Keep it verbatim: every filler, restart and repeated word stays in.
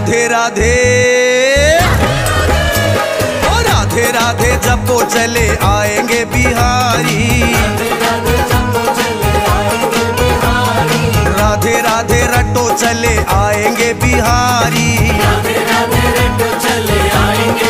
राधे राधे, ओ राधे राधे जपो चले आएंगे बिहारी। राधे राधे रटो चले आएंगे बिहारी।